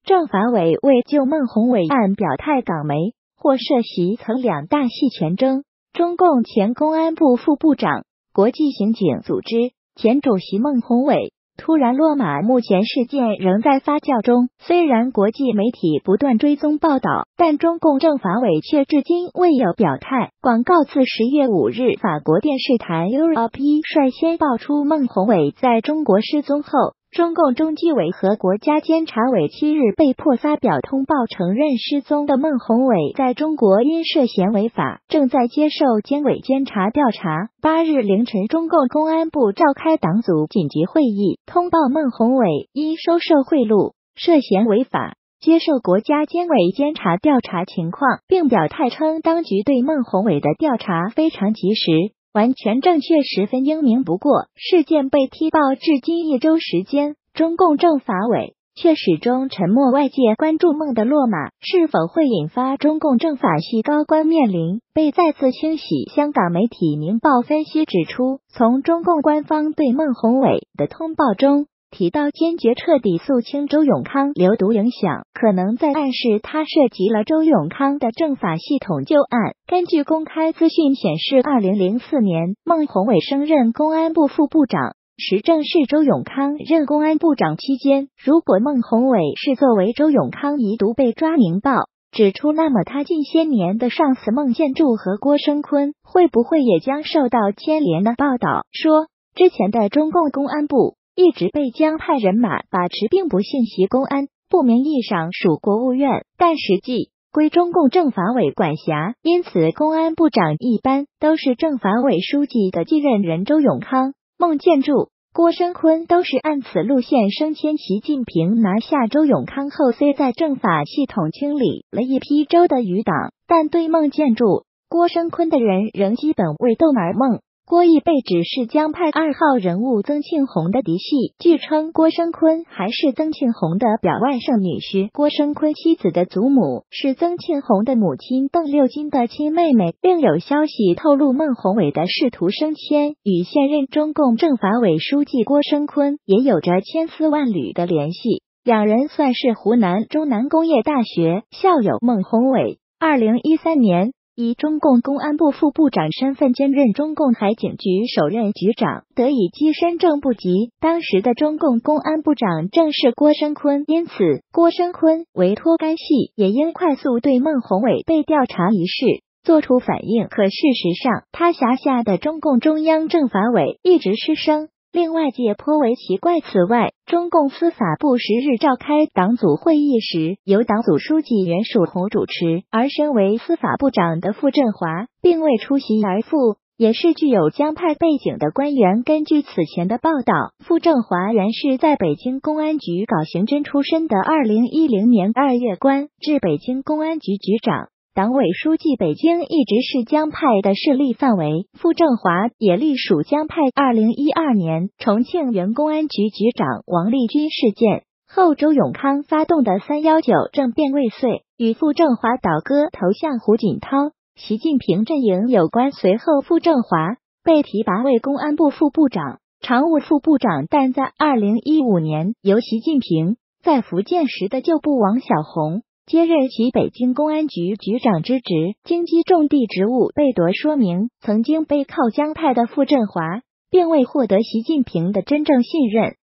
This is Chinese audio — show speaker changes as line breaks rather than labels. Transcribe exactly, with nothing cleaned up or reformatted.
政法委为就孟宏伟案表态，港媒或涉袭曾两大系权争。中共前公安部副部长、国际刑警组织前主席孟宏伟突然落马，目前事件仍在发酵中。虽然国际媒体不断追踪报道，但中共政法委却至今未有表态。广告自十月五日，法国电视台 Europe 率先爆出孟宏伟在中国失踪后，中共中纪委和国家监察委七日被迫发表通报，承认失踪的孟宏伟在中国因涉嫌违法，正在接受监委监察调查。八日凌晨，中共公安部召开党组紧急会议，通报孟宏伟因收受贿赂，涉嫌违法，接受国家监委监察调查情况，并表态称，当局对孟宏伟的调查非常及时，完全正确，十分英明不过。事件被踢爆至今一周时间，中共政法委却始终沉默，外界关注孟的落马是否会引发中共政法系高官面临被再次清洗。香港媒体《明报》分析指出，从中共官方对孟宏伟的通报中提到坚决彻底肃清周永康流毒影响，可能在暗示他涉及了周永康的政法系统旧案。根据公开资讯显示，二零零四年孟宏伟升任公安部副部长时，正是周永康任公安部长期间。如果孟宏伟是作为周永康遗毒被抓，明报指出，那么他近些年的上司孟建柱和郭声琨会不会也将受到牵连呢？报道说，之前的中共公安部一直被江派人马把持，并不信息公安部名义上属国务院，但实际归中共政法委管辖，因此公安部长一般都是政法委书记的继任人。周永康、孟建柱、郭声琨都是按此路线升迁。习近平拿下周永康后，虽在政法系统清理了一批州的余党，但对孟建柱、郭声琨的人仍基本未动。而孟郭亦被指是江派二号人物曾庆红的嫡系，据称郭声琨还是曾庆红的表外甥女婿。郭声琨妻子的祖母是曾庆红的母亲邓六金的亲妹妹。另有消息透露，孟宏伟的仕途升迁与现任中共政法委书记郭声琨也有着千丝万缕的联系，两人算是湖南中南工业大学校友。孟宏伟二零一三年以中共公安部副部长身份兼任中共海警局首任局长，得以跻身正部级。当时的中共公安部长正是郭声琨，因此郭声琨委托干系也应快速对孟宏伟被调查一事做出反应。可事实上，他辖下的中共中央政法委一直失声，令外界颇为奇怪。此外，中共司法部十日召开党组会议时，由党组书记袁曙红主持，而身为司法部长的傅政华并未出席。而傅也是具有江派背景的官员。根据此前的报道，傅政华原是在北京公安局搞刑侦出身的，二零一零年二月官至北京公安局局长。党委书记北京一直是江派的势力范围，傅政华也隶属江派。二零一二年重庆原公安局局长王立军事件后，周永康发动的三一九政变未遂，与傅政华倒戈投向胡锦涛、习近平阵营有关。随后傅政华被提拔为公安部副部长、常务副部长，但在二零一五年由习近平在福建时的旧部王小红接任其北京公安局局长之职，经击重地职务被夺。说明曾经背靠江派的傅政华并未获得习近平的真正信任。